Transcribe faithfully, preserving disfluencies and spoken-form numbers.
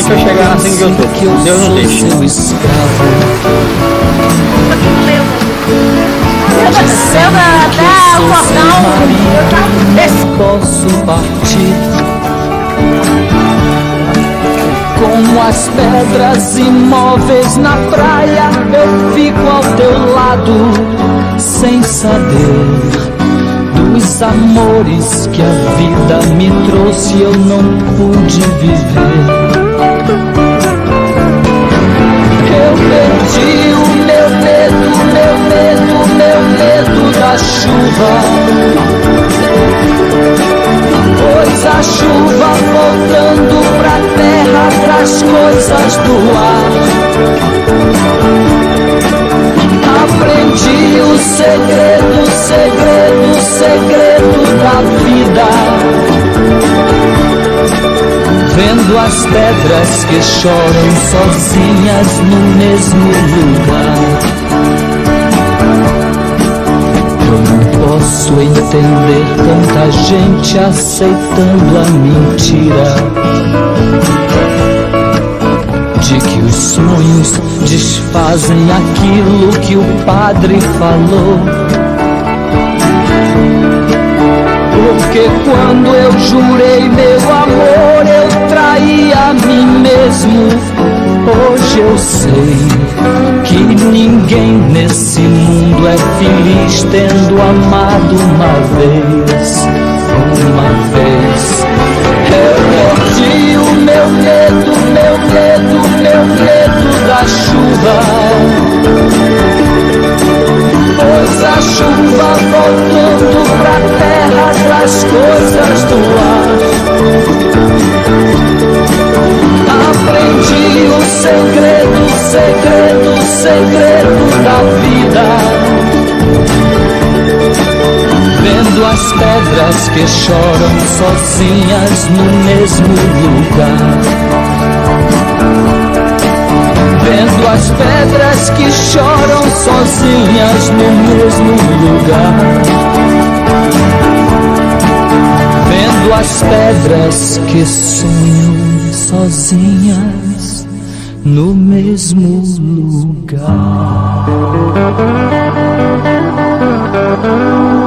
Infelizmente eu chegar assim que eu tô. que eu Deus não sou deixa. seu escravo. Seu até o cordão. Não posso partir. Como as pedras imóveis na praia, eu fico ao teu lado, sem saber dos amores que a vida me trouxe, eu não pude viver. Eu perdi o meu medo, meu medo, meu medo da chuva, pois a chuva voltando pra terra traz coisas do ar. Aprendi o segredo, segredo, segredo da vida, vendo as pedras que choram sozinhas no mesmo lugar. Eu não posso entender tanta gente aceitando a mentira de que os sonhos desfazem aquilo que o padre falou. Porque quando eu jurei meu amor, eu traí a mim mesmo. Hoje eu sei que ninguém nesse mundo é feliz tendo amado uma vez, uma vez. Eu perdi o meu medo, meu medo, meu medo da chuva, pois a chuva voltando pra terra traz coisas do ar. Aprendi o segredo, segredo, segredo da vida, vendo as pedras que choram sozinhas no mesmo lugar. Vendo as pedras que choram sozinhas no mesmo lugar. Vendo as pedras que sonham sozinhas no mesmo lugar.